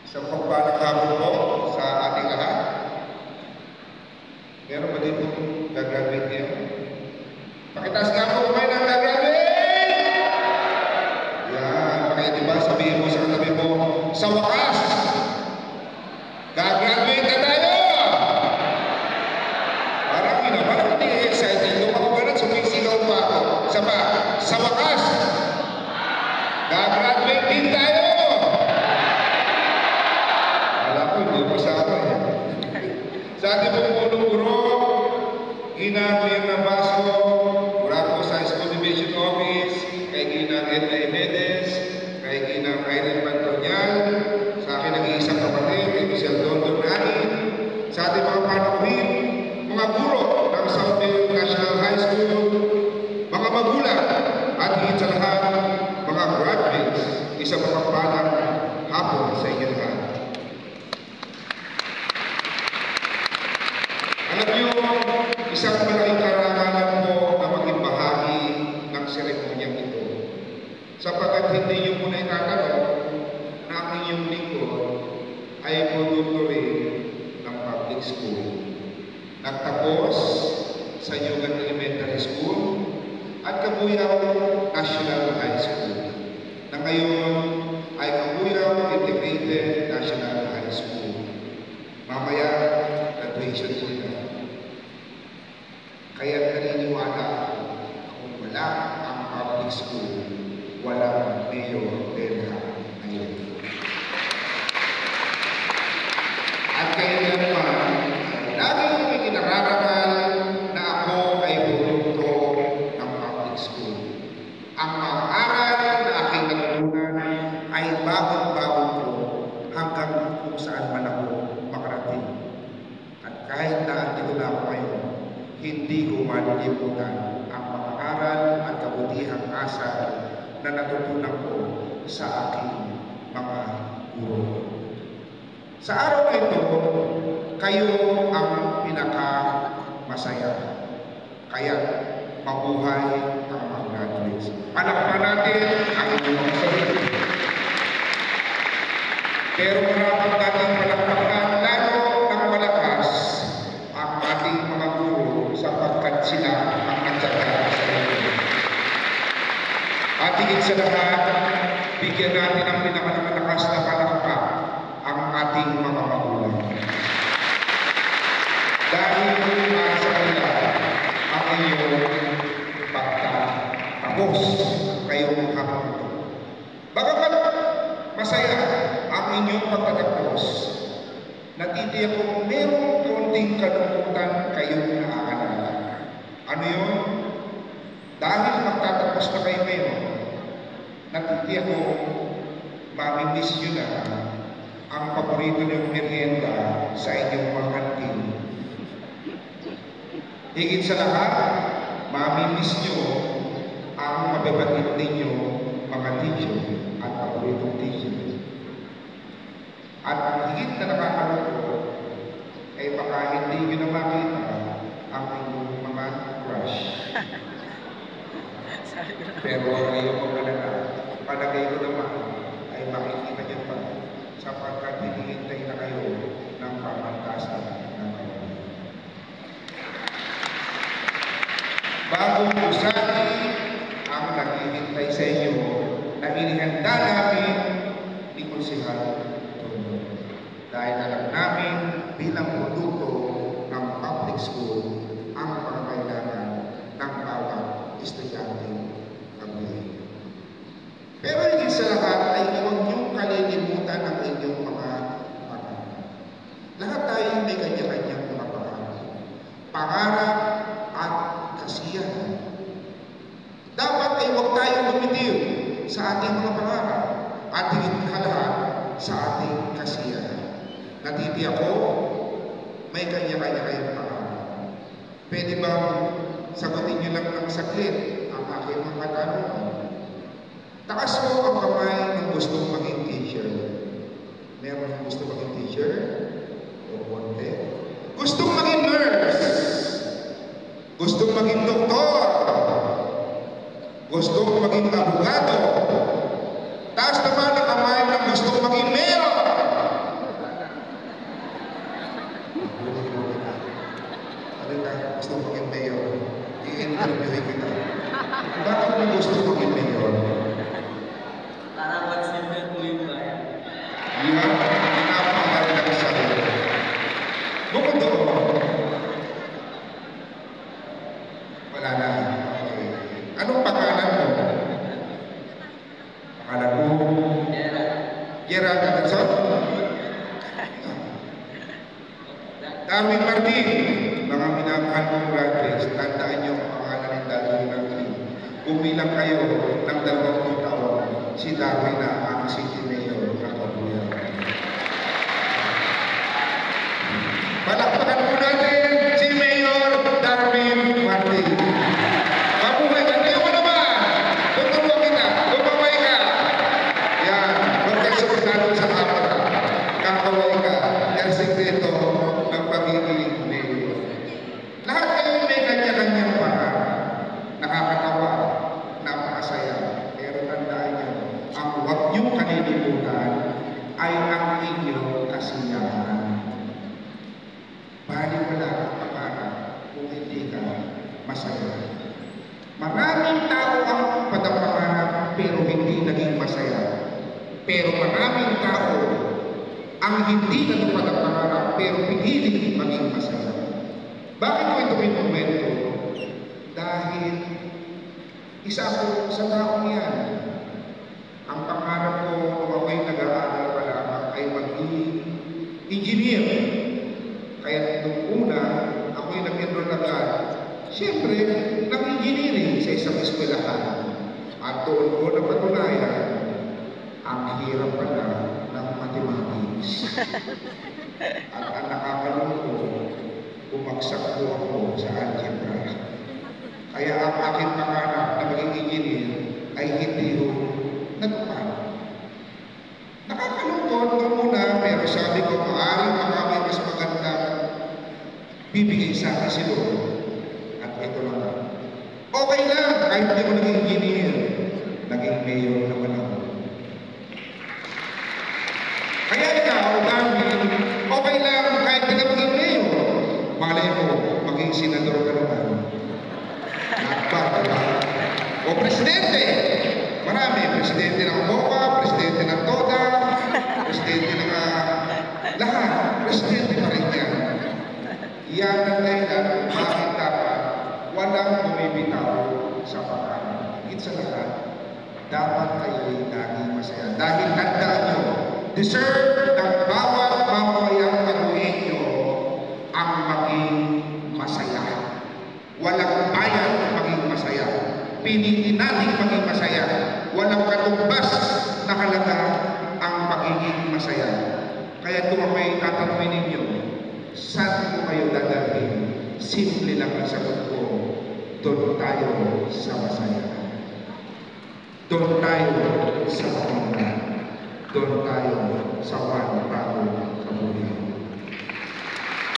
Sa pagpapakabot po sa ating lahat. Meron ba dito gagraduate niyo? Pakitaas nga po kumain ng gagraduate! Yan, diba? Sabihin mo sa katabi mo, sa wakas, gagraduate na tayo! Parang hindi excited. Nung ako ganun, sumisigaw pa ako. Sa wakas, gagraduate din tayo! Sa ating pong punong-guro, Gina Kuya Nabaso, mula po sa School Division Office, kay Gina Edna Emedes, kay Gina Irene Pantonial, sa akin nag-iisang kapatid, kay Michelle Dondon Nani, sa ating mga panauhin, mga guro ng Southfield National High School, mga magulang, at higit sa lahat, mga graduates, isang mapagpalang hapon sa inyo lahat. Isang malaking karangalan po na maging bahagi ng seremonyang ito. Sapagkat hindi niyo muna itatanong na ang inyong lingkod ay produkto rin ng public school. Nagtapos sa Yugat Elementary School at Kabuyao National High School na ngayon ay Kabuyao Integrated National High School. Mamaya, graduation sila. Kaya naniniwala kung wala ang public school, walang Mayor Delha ngayon. At kaya naman, laging may kinararangal na ako ay produkto ng public school. Ang mga aral na aking natutunan ay bagon-bagon ko hanggang kung saan man ako makarating. At kahit na andito na ako ngayon, hindi ko malilimutan ang mga aral at kabutihang asal na natutunan ko sa aking mga guro. Sa araw na ito, kayo ang pinaka-masaya. Kaya mabuhay ang mga graduates. Palakpan natin ang inyong mga sarili. Pero marapot natin palakpakan lalo ng malakas ang ating mga guro sapagkat sila ang nagtatagal sa inyo. At higit sa lahat, bigyan natin ang pinakamalakas na palakpak ang ating mga magulang. Dahil sa kanila ang inyong pagtatapos kayong hapon. Bagamat masaya ang inyong pagtatapos, natitiyak kong merong kaunting kalungkutan kayong naaalala. Ano yun? Dahil magtatapos na kayo ngayon, natitiyak kong mamimiss nyo na ang paborito niyong merienda sa inyong mga kantin. Higit sa lahat, mamimiss nyo ang mababatid ninyo mga teacher at paboritong teacher. At ang higit na nakakalungkot ay baka hindi nyo na makita ang inyong mga crush. Pero ngayon ko na palagay ko naman ay makikita nyo pa sapagkat hinihintay na kayo ng pamantasan ng kayo. Bagong usani ang naghihintay sa inyo na inihanda namin ni Konsehal Tondo. Dahil alam namin bilang produkto ng public school ang pangangailangan ng bawat estudyante pamilya. Pero higit sa lahat ay huwag niyong kalilimutan ang inyong mga pangarap. Lahat tayo may kanya-kanyang mga pangarap. Pangarap at kasiyahan. Dapat ay huwag tayong lumitil sa ating mga pangarap at higit sa lahat sa ating kasiyahan. Natitiyak ko, may kanya-kanya kayong pangarap. Pwede bang sagutin niyo lang ng saglit ang aking mga tanong? Takas mo ang kamay ng gustong maging teacher. Meron ang gusto maging teacher? O konti? Gustong maging nurse? Gustong maging doktor? Gustong maging abogado? Taas naman ang kamay ng gustong maging mayor? Gerald Adelson. Darwin Martin, mga minamahal kong graduates, tandaan niyo ang pangalan ni Darwin Martin. Kumilang kayo ng 20 taon, si Darwin na ang City Mayor ng Kabuya. Palakpakan po natin si Mayor Darwin Martin. Mabuhay ka, kayo ka naman! Tuturuan kita, lumaway ka! Yan, huwag kayo sumunod sa kamera. Kakaway ka, yan sikreto ng pagiging mayor. Lahat kayo may kanya-kanyang paraan. Nakakatawa, napakasaya. Pero tandaan niyo, ang huwag niyong kalilimutan ay ang inyong kasiyahan. Baliwala ang pangarap kung hindi ka masaya. Maraming tao ang padapangarap pero hindi naging masaya. Pero maraming tao ang hindi natupad ang pangarap pero pinili maging masaya. Bakit ko ito kinukwento? Dahil isa ako sa taong yan. Ang pangarap ko kung ako'y nag-aaral pa lamang ay maging engineer. Kaya nung una, ako'y nag-enroll agad. Siyempre, nag-engineering sa isang eskwelahan. At doon ko napatunayan, ang hirap pala ng mathematics. At ang nakakalungkot, bumagsak po ako sa algebra. Kaya ang aking pangarap na maging engineer ay hindi ko natupad. Nakakalungkot noong una, pero sabi ko, maaaring makami mas maganda bibigay sa akin si Lord. At ito lang. Okay lang, kahit hindi ko naging engineer, naging mayor naman ako. Kaya ikaw, Darwin, okay lang kahit hindi ka maging mayor. Malay mo, maging senador ka naman. Nakba, diba? O presidente. Marami. Presidente ng MOCA, presidente ng TODA, presidente ng lahat. Presidente pa rin yan. Yan ang dahilan kung bakit dapat walang bumibitaw sa pangarap. Higit sa lahat, dapat kayo'y naging masaya. Dahil tandaan nyo, deserve ng bawat mamayang Cabueño ang maging masaya. Walang bayan maging masaya. Pinili natin maging masaya. Walang katumbas na halaga ang pagiging masaya. Kaya kung ako'y tatanungin ninyo, saan ko kayo dadalhin? Simple lang ang sagot ko, doon tayo sa masaya. Doon tayo sa pamumunan. Doon tayo sa one bago kabuhay.